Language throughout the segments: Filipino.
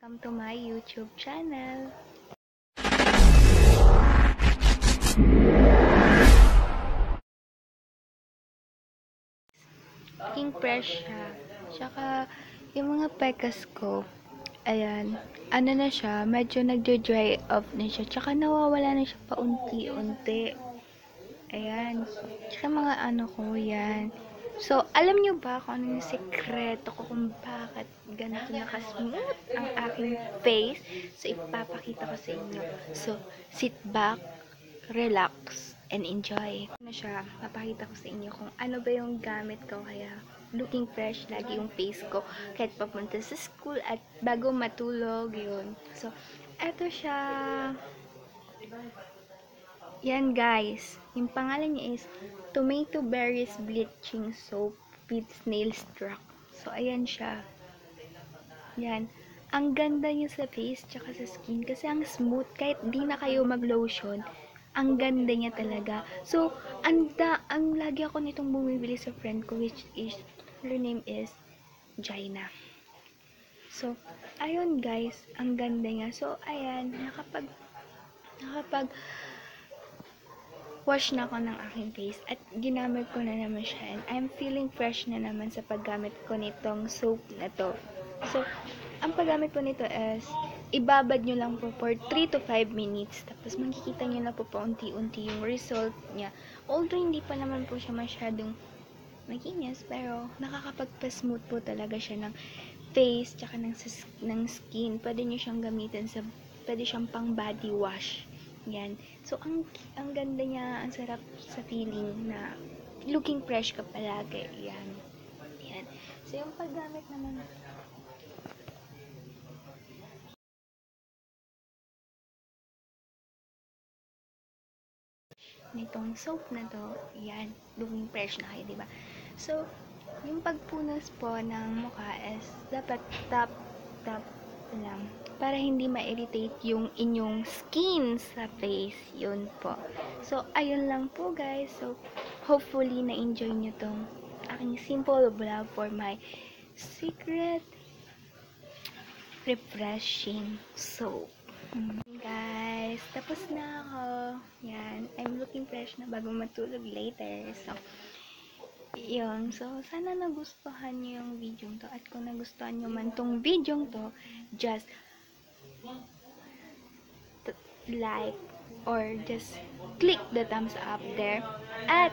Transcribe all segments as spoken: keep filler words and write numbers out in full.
Welcome to my YouTube channel. Looking fresh siya. Tsaka, yung mga pekas ko, ayan, ano na siya, medyo nagdo-dry off na siya. Tsaka nawawala na siya paunti-unti. Ayan. Tsaka mga ano ko, yan. So, alam nyo ba kung ano yung sekreto ko kung bakit ganito nakasmooth ang aking face? So, ipapakita ko sa inyo. So, sit back, relax, and enjoy. Ano siya, papakita ko sa inyo kung ano ba yung gamit ko. Kaya, looking fresh lagi yung face ko. Kahit papunta sa school at bago matulog, yun. So, eto siya. Yan guys, yung pangalan niya is Tomato Berries Bleaching Soap with Snail Struck. So, ayan siya. Yan. Ang ganda niya sa face tsaka sa skin kasi ang smooth. Kahit di na kayo mag-lotion, ang ganda niya talaga. So, anda, ang lagi ako nitong bumibili sa friend ko which is, her name is Jaina. So, ayun guys, ang ganda niya. So, ayan, nakapag, nakapag, wash na ako ng aking face at ginamit ko na naman siya and I'm feeling fresh na naman sa paggamit ko nitong soap na to. So, ang paggamit ko nito is ibabad nyo lang po for three to five minutes tapos makikita nyo na po paunti-unti yung result niya. Although hindi pa naman po siya masyadong makinis pero nakakapagpa-smooth po talaga siya ng face tsaka ng, ng skin. Pwede nyo siyang gamitin sa, pwede siyang pang body wash. Yan. So, ang, ang ganda niya, ang sarap sa feeling na looking fresh ka palagi. Yan. Yan. So, yung paggamit naman nitong soap na to, yan, looking fresh na kayo, diba? So, yung pagpunas po ng mukha is dapat tap, tap lang para hindi ma-irritate yung inyong skin sa face. Yun po. So, ayun lang po guys. So, hopefully na-enjoy nyo tong aking simple vlog for my secret refreshing soap. Mm. Guys, tapos na ako. Yan. I'm looking fresh na bago matulog later. So, yun. So, sana nagustuhan nyo yung video to. At kung nagustuhan nyo man tong video to, just like or just click the thumbs up there. At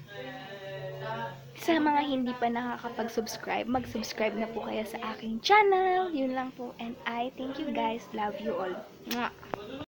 sa mga hindi pa nakakapag-subscribe, mag-subscribe na po kayo sa aking channel. Yun lang po. And I thank you guys. Love you all. Mwah!